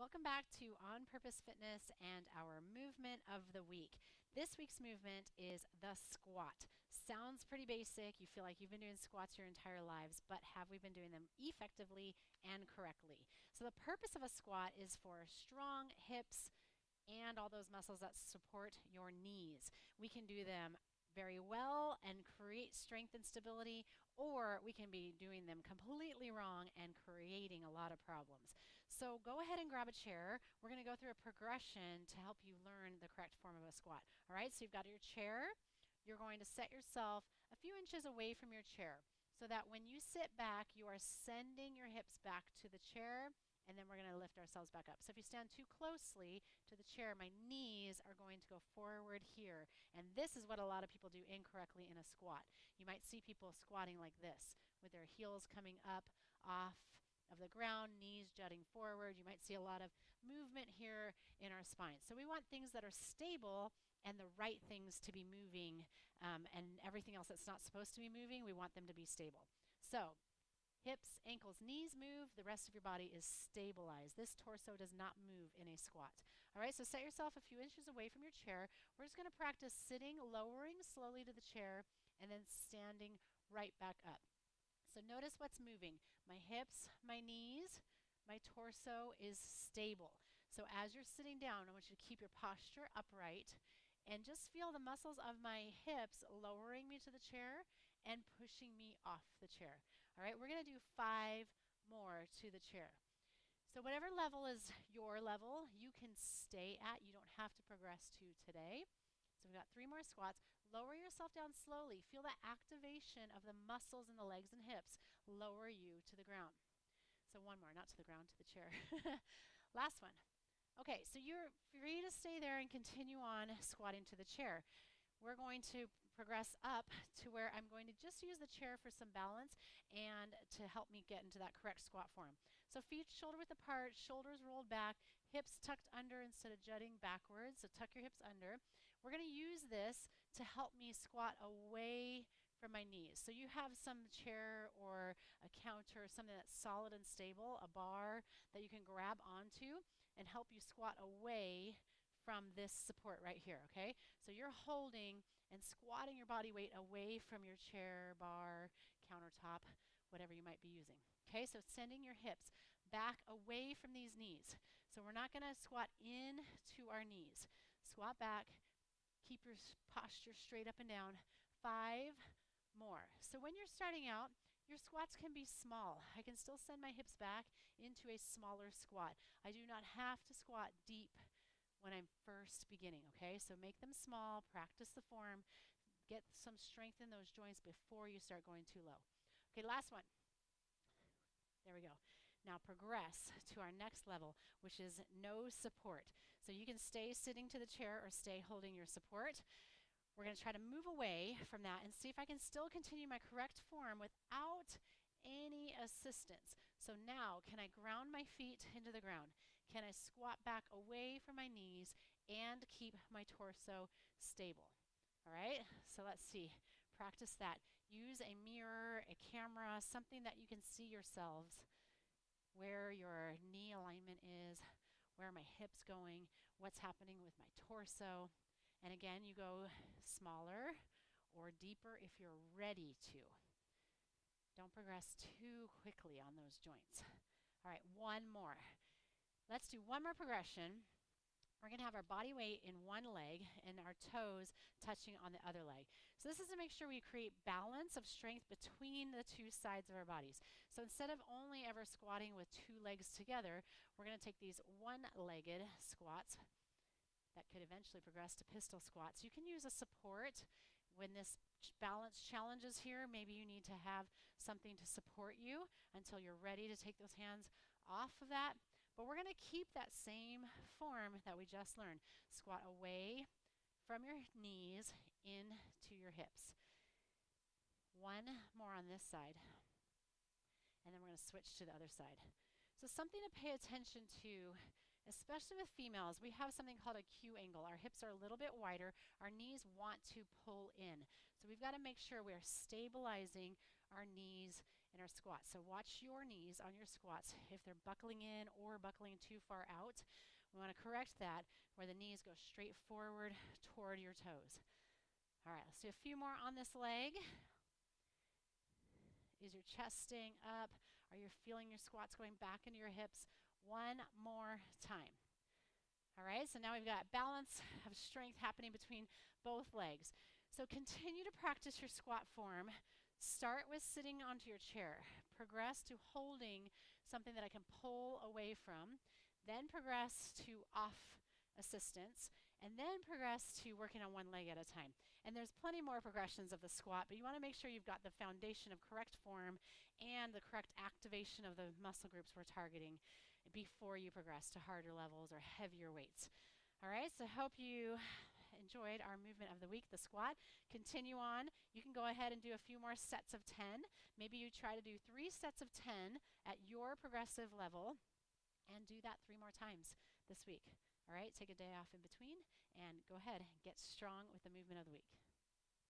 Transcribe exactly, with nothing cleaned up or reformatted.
Welcome back to On Purpose Fitness and our movement of the week. This week's movement is the squat. Sounds pretty basic. You feel like you've been doing squats your entire lives, but have we been doing them effectively and correctly? So the purpose of a squat is for strong hips and all those muscles that support your knees. We can do them very well and create strength and stability, or we can be doing them completely wrong and creating a lot of problems. So go ahead and grab a chair. We're going to go through a progression to help you learn the correct form of a squat. All right, so you've got your chair. You're going to set yourself a few inches away from your chair so that when you sit back, you are sending your hips back to the chair, and then we're going to lift ourselves back up. So if you stand too closely to the chair, my knees are going to go forward here. And this is what a lot of people do incorrectly in a squat. You might see people squatting like this, with their heels coming up off of the ground, knees jutting forward. You might see a lot of movement here in our spine. So we want things that are stable and the right things to be moving, um, and everything else that's not supposed to be moving, we want them to be stable. So hips, ankles, knees move. The rest of your body is stabilized. This torso does not move in a squat. All right, so set yourself a few inches away from your chair. We're just going to practice sitting, lowering slowly to the chair, and then standing right back up. So notice what's moving. My hips, my knees, my torso is stable. So as you're sitting down, I want you to keep your posture upright and just feel the muscles of my hips lowering me to the chair and pushing me off the chair. All right, we're going to do five more to the chair. So whatever level is your level, you can stay at. You don't have to progress to today. So we've got three more squats. Lower yourself down slowly. Feel the activation of the muscles in the legs and hips lower you to the ground. So one more, not to the ground, to the chair. Last one. Okay, so you're free to stay there and continue on squatting to the chair. We're going to progress up to where I'm going to just use the chair for some balance and to help me get into that correct squat form. So feet shoulder width apart, shoulders rolled back, hips tucked under instead of jutting backwards. So tuck your hips under. We're going to use this to help me squat away from my knees. So you have some chair or a counter, something that's solid and stable, a bar that you can grab onto and help you squat away from this support right here, okay? So you're holding and squatting your body weight away from your chair, bar, countertop, whatever you might be using. Okay, so sending your hips back away from these knees. So we're not gonna squat in to our knees. Squat back, keep your posture straight up and down. Five more. So when you're starting out, your squats can be small. I can still send my hips back into a smaller squat. I do not have to squat deep when I'm first beginning, okay? So make them small, practice the form, get some strength in those joints before you start going too low. Okay, last one. There we go. Now progress to our next level, which is no support. So you can stay sitting to the chair or stay holding your support. We're going to try to move away from that and see if I can still continue my correct form without any assistance. So now, can I ground my feet into the ground? Can I squat back away from my knees and keep my torso stable? All right, so let's see. Practice that. Use a mirror, a camera, something that you can see yourselves, where your knee alignment is, where are my hips going, what's happening with my torso. And again, you go smaller or deeper if you're ready to. Don't progress too quickly on those joints. All right, one more. Let's do one more progression. We're going to have our body weight in one leg and our toes touching on the other leg. So this is to make sure we create balance of strength between the two sides of our bodies. So instead of only ever squatting with two legs together, we're going to take these one-legged squats that could eventually progress to pistol squats. You can use a support when this balance challenge is here. Maybe you need to have something to support you until you're ready to take those hands off of that. But we're going to keep that same form that we just learned. Squat away from your knees into your hips. One more on this side. And then we're going to switch to the other side. So something to pay attention to, especially with females, we have something called a Q angle. Our hips are a little bit wider. Our knees want to pull in. So we've got to make sure we're stabilizing our knees in our squats. So watch your knees on your squats if they're buckling in or buckling too far out. We want to correct that where the knees go straight forward toward your toes. All right, let's do a few more on this leg. Is your chest staying up? Are you feeling your squats going back into your hips? One more time. All right, so now we've got balance of strength happening between both legs. So continue to practice your squat form. Start with sitting onto your chair. Progress to holding something that I can pull away from. Then progress to off assistance. And then progress to working on one leg at a time. And there's plenty more progressions of the squat, but you want to make sure you've got the foundation of correct form and the correct activation of the muscle groups we're targeting before you progress to harder levels or heavier weights. All right, so I hope you enjoyed our movement of the week, the squat. Continue on. You can go ahead and do a few more sets of ten. Maybe you try to do three sets of ten at your progressive level and do that three more times this week. All right, take a day off in between and go ahead and get strong with the movement of the week.